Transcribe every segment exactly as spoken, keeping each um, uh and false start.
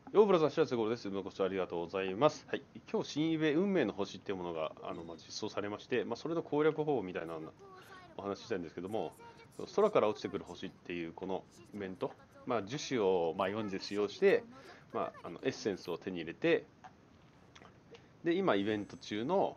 ようブラザー、シャツゴロです。ご視聴ありがとうございます。はい、今日、新イベ運命の星っていうものがあの、まあ、実装されまして、まあ、それの攻略方法みたいなのをお話ししたいんですけども、空から落ちてくる星っていうこのイベント、まあ、樹脂をまあ読んで使用して、まあ、あのエッセンスを手に入れて、で、今、イベント中の、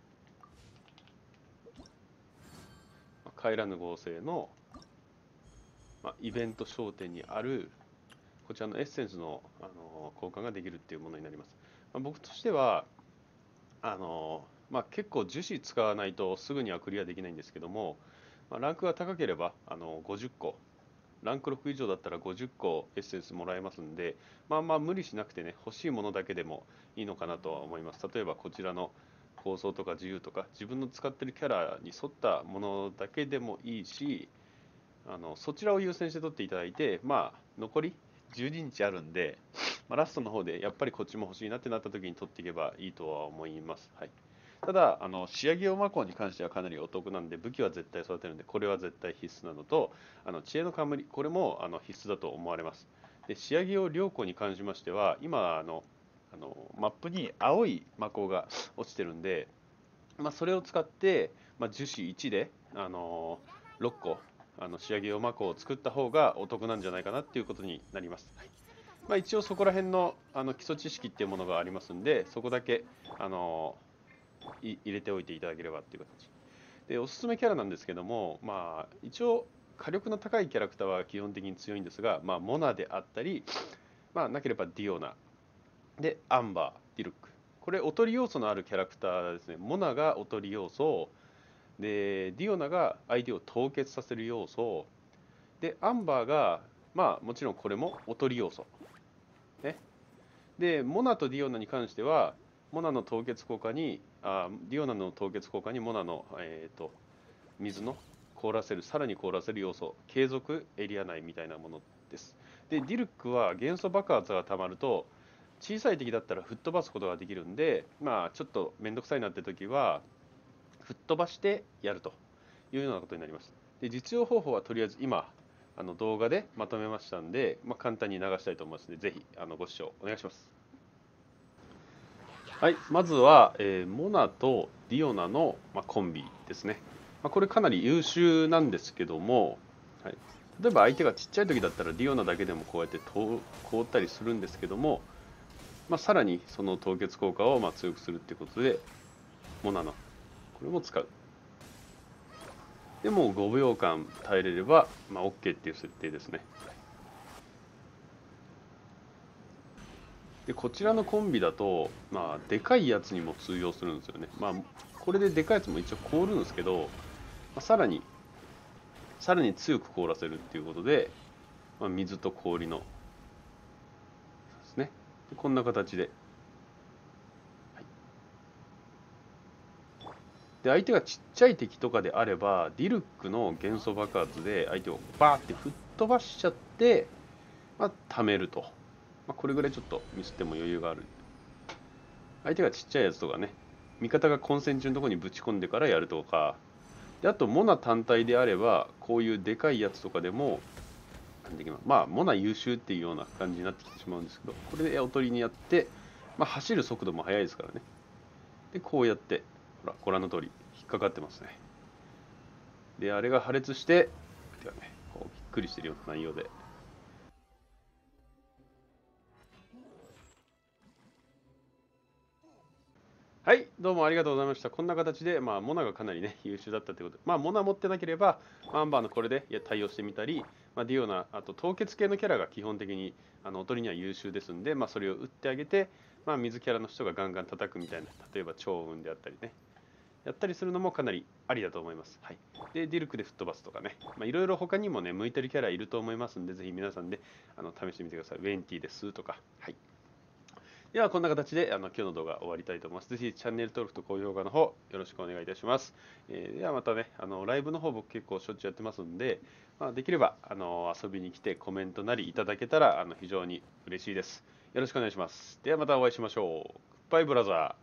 まあ、帰らぬ合成の、まあ、イベント商店にあるこちらのエッセンスの、あの交換ができるっていうものになります。まあ、僕としてはあのまあ、結構樹脂使わないとすぐにはクリアできないんですけども、まあ、ランクが高ければあのごじゅっこ、ランクろく以上だったらごじゅっこエッセンスもらえますんで、まあまあ無理しなくてね、欲しいものだけでもいいのかなとは思います。例えばこちらの構想とか自由とか、自分の使ってるキャラに沿ったものだけでもいいし、あのそちらを優先して取っていただいて、まあ残りじゅうににちあるんで、まあ、ラストの方でやっぱりこっちも欲しいなってなった時に取っていけばいいとは思います。はい。ただ、あの仕上げ用魔法に関してはかなりお得なんで、武器は絶対育てるんで、これは絶対必須なのと、あの知恵の冠、これもあの必須だと思われます。で、仕上げ用良子に関しましては、今あの、あのマップに青い魔法が落ちてるんで、まあ、それを使って、まあ、樹脂いちで、あのろっこあの仕上げ用魔法を作った方がお得なんじゃないかなっていうことになります。はい。まあ、一応そこら辺のあの基礎知識っていうものがありますんで、そこだけあのい入れておいていただければっていう形で、おすすめキャラなんですけども、まあ、一応火力の高いキャラクターは基本的に強いんですが、まあ、モナであったり、まあ、なければディオナでアンバー、ディルック、これおとり要素のあるキャラクターですね。モナがおとり要素で、ディオナが相手を凍結させる要素で、アンバーがまあもちろんこれもおとり要素ね。で、モナとディオナに関しては、モナの凍結効果に、あディオナの凍結効果にモナの、えーと、水の凍らせる、さらに凍らせる要素、継続エリア内みたいなものです。で、ディルックは元素爆発が溜まると、小さい敵だったら吹っ飛ばすことができるんで、まあちょっとめんどくさいなって時は、吹っ飛ばしてやるというようなことになります。で、実用方法はとりあえず今、あの動画でまとめましたんで、まあ、簡単に流したいと思いますので、ぜひあのご視聴お願いします。はい、まずは、えーモナとディオナの、まあ、コンビですね。まあ、これかなり優秀なんですけども、はい、例えば相手がちっちゃい時だったらディオナだけでもこうやって凍凍ったりするんですけども、まあ、さらにその凍結効果をまあ強くするっていうことで、モナのこれも使う。でもうごびょうかん耐えれれば、まあ、OK っていう設定ですね。で、こちらのコンビだと、まあ、でかいやつにも通用するんですよね。まあ、これででかいやつも一応凍るんですけど、まあ、さらにさらに強く凍らせるっていうことで、まあ、水と氷のですね。でこんな形で。はい、で、相手がちっちゃい敵とかであれば、ディルックの元素爆発で相手をバーって吹っ飛ばしちゃって、まあ、溜めると。まあ、これぐらいちょっとミスっても余裕がある。相手がちっちゃいやつとかね、味方が混戦中のところにぶち込んでからやるとか、であと、モナ単体であれば、こういうでかいやつとかでも、できます。まあ、モナ優秀っていうような感じになってきてしまうんですけど、これでおとりにやって、まあ、走る速度も速いですからね。で、こうやって、ほら、ご覧の通り、引っかかってますね。で、あれが破裂して、てかね、こうびっくりしてるような内容で。はい、どうもありがとうございました。こんな形で、まあ、モナがかなりね、優秀だったということで、まあ、モナ持ってなければ、アンバーのこれでいや対応してみたり、まあ、ディオナ、あと凍結系のキャラが基本的にあのおとりには優秀ですんで、まあ、それを打ってあげて、まあ、水キャラの人がガンガン叩くみたいな、例えば超雲であったりね、やったりするのもかなりありだと思います。はい。で、ディルクで吹っ飛ばすとかね、まあ、いろいろ他にもね、向いてるキャラいると思いますんで、ぜひ皆さんであの試してみてください。ウェンティですとか。はい。では、こんな形であの今日の動画終わりたいと思います。ぜひチャンネル登録と高評価の方、よろしくお願いいたします。えーではまたね、あのライブの方僕結構しょっちゅうやってますんで、まあ、できればあの遊びに来てコメントなりいただけたらあの非常に嬉しいです。よろしくお願いします。ではまたお会いしましょう。バイブラザー。